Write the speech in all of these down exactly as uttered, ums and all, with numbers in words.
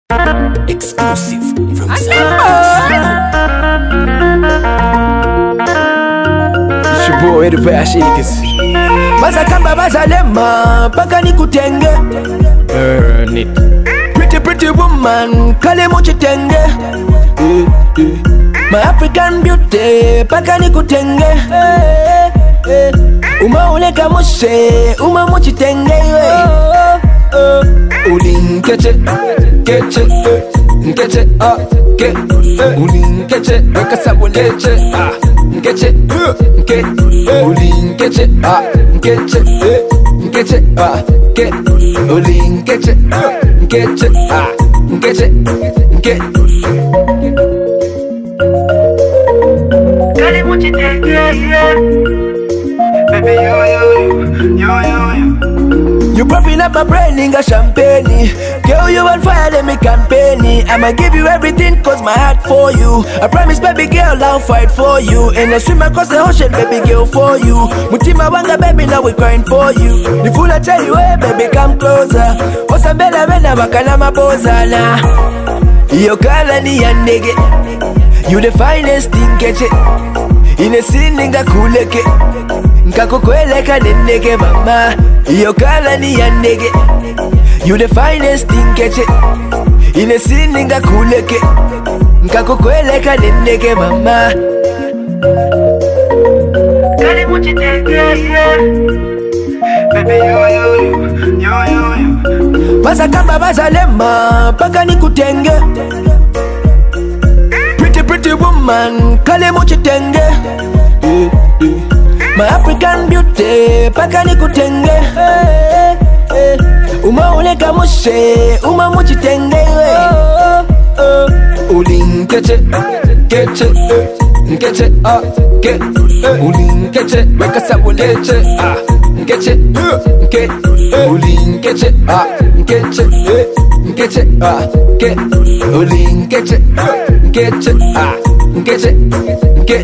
Exclusive from It's your boy, the Bash Eagles. Baza kamba baza lema, paka ni kutenge. Burn it. Pretty pretty woman, kale mochi tenge. eh, eh. My African beauty, paka ni kutenge. eh, eh. Uma uleka moshe, uma mochi tenge. eh. Ulin keche, keche, keche, ah, ke. Ulin keche, weka sabu leche, ah, keche, ke. Ulin keche, ah, keche, keche, ah, ke. Ulin keche, keche, ah, keche, ke. Kali muchi tenge, yeah. Baby, yo, yo, yo, yo, yo. You popping up my brain, inga champagne. Girl, you on fire, let me campaign. I'ma give you everything, cause my heart for you. I promise, baby girl, I'll fight for you. And I swim across the ocean, baby girl, for you. Mutima wanga, baby, now we crying for you. The fool I tell you, hey, baby, come closer. Osambela vena wakana maboza na. Iyo kala ni ya nege. You the finest thing, catch it. Ine sininga kuleke. Nkakukweleka nenege mama. Iyo kala ni ya ndege. You the finest thing, catch it. Ine sininga kuleke. Nkakukweleka nenege mama. Kali muchi tenge, yeah. Baby, yo, yo, yo, yo, yo. Baza kamba baza lema, paka ni kutenge. Pretty pretty woman, kale mochi tenge. eh, eh. My African beauty, paka ni kutenge. eh, eh. Uma uleka moshe, uma mochi tenge. eh. Ulin keche, keche, keche, ah, ke. Ulin keche, weka sabu leche, ah, keche, ke. Ulin keche, ah, keche, keche, ah, ke. Ulin keche, keche, ah, keche, ke.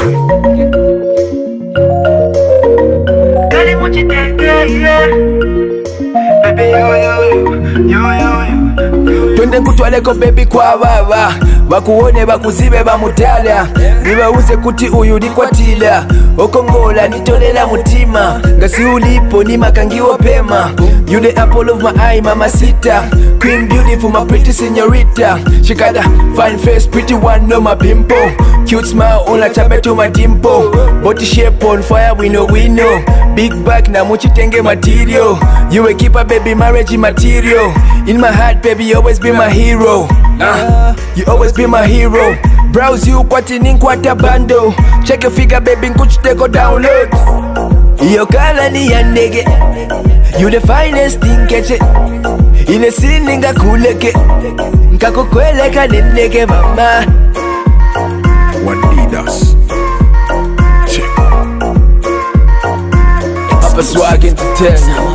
Kali muchi tenge, yeah. Baby, yo, yo, yo, yo, yo. Twende nkutwaleko baby kwa baba, bakuone bakuzibe bamutala, nibawuze kuti uyu likwatila, okongola nitolela mutima, ngasi ulipo ni makangiwo pema. You the apple of my eye, mama sita, queen beautiful, my pretty señorita. She got a fine face, pretty one, no my pimple, cute smile, on la chape to my dimple, body shape on fire, we know, we know. Big back na muchi tenge material. You a keeper, baby, marriage material. In my heart, baby, you always be my hero. uh, You always be my hero. Browse you kwati ninkwata bando. Check your figure, baby, nkuchiteko download. Iyo kala ni ya ndege. You the finest thing, catch it. Ine sininga kuleke. Nkakukweleka nendege mama. One leaders. Check. Papa Swag Entertainment.